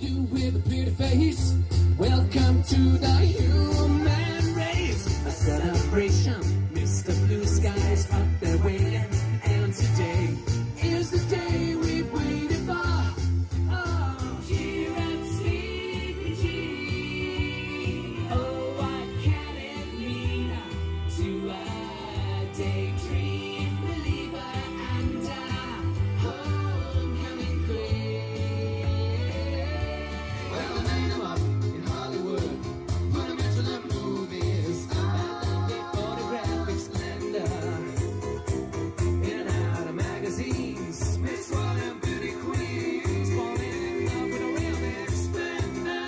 You with a pretty face, welcome to the human race. A celebration, Mr. Blue Skies up there waiting. And today is the day we've waited for. Oh, cheer up, sleepy G. Oh, what can it mean to a daydream believer and a homecoming queen? Well, I made them up in Hollywood, put them into the movies. Photographic splendor, in and out of magazines. Miss World and beauty queens, Falling in love with a real big spender.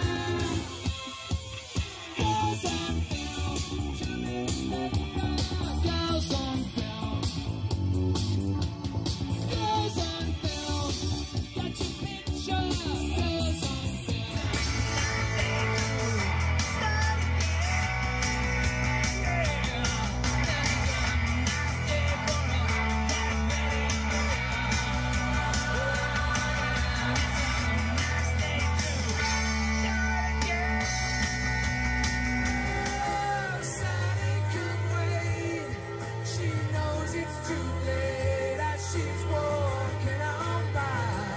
Girls on film, 2 minutes later. Girls on film. Girls on film. Got your picture. Girls on Sally could wait. She knows it's too late as she's walking on by.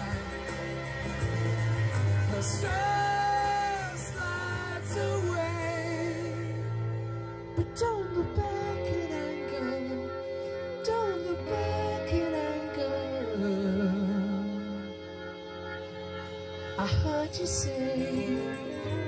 The sun slides away, but don't look back in anger. Don't look back in anger. I heard you say